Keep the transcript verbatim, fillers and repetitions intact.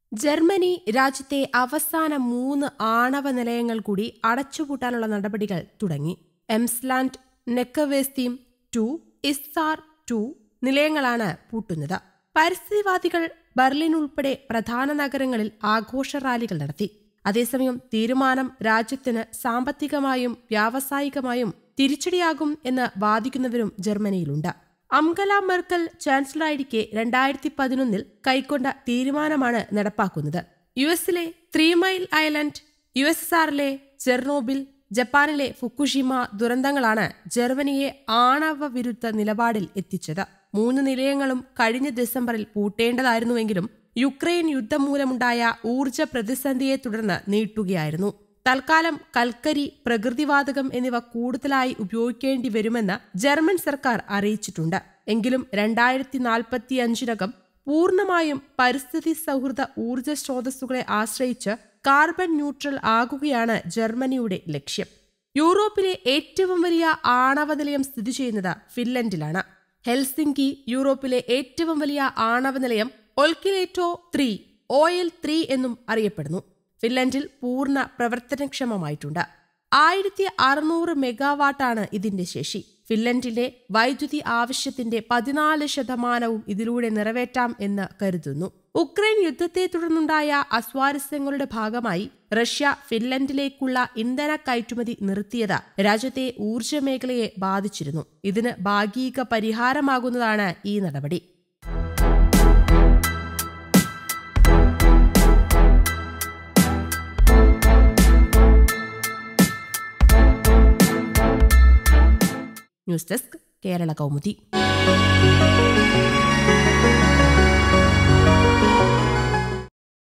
Germany രാജ്യത്തെ അവസാന മൂന്ന് ആണവ നിലയങ്ങൾ കൂടി അടച്ചുപൂട്ടാനുള്ള നടപടികൾ തുടങ്ങി. Emsland, Neckarwestheim two, Isar two നിലയങ്ങളാണ് പൂട്ടുന്നത്. പരിസ്ഥിതിവാദികൾ ബർലിൻ ഉൾപ്പെടെ പ്രധാന നഗരങ്ങളിൽ ആഘോഷ റാലികൾ നടത്തി. അതേസമയം തീരുമാനം രാജ്യത്തിന് സാമ്പത്തികമായും വ്യാവസായികമായും തിരിച്ചടിയാകും എന്ന് വാദിക്കുന്നവരും ജർമ്മനിയിലുണ്ട്. അംഗല മെർക്കൽ ചാൻസലറായിരിക്കെ രണ്ടായിരത്തി പതിനൊന്നിൽ കൈക്കൊണ്ട തീരുമാനമാണ് നടപ്പാക്കുന്നത്. യു എസിലെ three mile island, U S S ആറിലെ ചെർണോബിൽ, ജപ്പാനിലെ ഫുക്കുഷിമ ദുരന്തങ്ങളാണ് ജർമ്മനിയെ ആണവ വിരുദ്ധ നിലപാടിൽ എത്തിച്ചത്. മൂന്ന് നിലയങ്ങളും കഴിഞ്ഞ ഡിസംബറിൽ പൂട്ടേണ്ടതായിരുന്നുവെങ്കിലും യുക്രൈൻ യുദ്ധം മൂലമുണ്ടായ ഊർജ പ്രതിസന്ധിയെ തുടർന്ന് നീട്ടുകയായിരുന്നു. തൽക്കാലം കൽക്കരി, പ്രകൃതിവാതകം എന്നിവ കൂടുതലായി ഉപയോഗിക്കേണ്ടി വരുമെന്ന് ജർമ്മൻ സർക്കാർ അറിയിച്ചിട്ടുണ്ട്. എങ്കിലും രണ്ടായിരത്തി നാൽപ്പത്തി അഞ്ചിനകം പൂർണ്ണമായും പരിസ്ഥിതി സൗഹൃദ ഊർജ സ്രോതസ്സുകളെ ആശ്രയിച്ച് കാർബൺ ന്യൂട്രൽ ആകുകയാണ് ജർമ്മനിയുടെ ലക്ഷ്യം. യൂറോപ്പിലെ ഏറ്റവും വലിയ ആണവ നിലയം സ്ഥിതി ചെയ്യുന്നത് ഫിൻലൻഡിലാണ്. ഹെൽസിങ്കി യൂറോപ്പിലെ ഏറ്റവും വലിയ ആണവ നിലയം Olkiluoto three, O L three എന്നും അറിയപ്പെടുന്നു. ഫിൻലൻഡിൽ പൂർണ്ണ പ്രവർത്തനക്ഷമമായിട്ടുണ്ട്. ആയിരത്തി അറുന്നൂറ് മെഗാവാട്ടാണ് ഇതിന്റെ ശേഷി. ഫിൻലൻഡിന്റെ വൈദ്യുതി ആവശ്യത്തിന്റെ പതിനാല് ശതമാനവും ഇതിലൂടെ നിറവേറ്റാം എന്ന് കരുതുന്നു. ഉക്രൈൻ യുദ്ധത്തെ തുടർന്നുണ്ടായ അസ്വാരസ്യങ്ങളുടെ ഭാഗമായി റഷ്യ ഫിൻലൻഡിലേക്കുള്ള ഇന്ധന കയറ്റുമതി നിർത്തിയത് രാജ്യത്തെ ഊർജ്ജ മേഖലയെ ബാധിച്ചിരുന്നു. ഇതിന് ഭാഗിക പരിഹാരമാകുന്നതാണ് ഈ നടപടി. News desk, Kerala Kaumudi.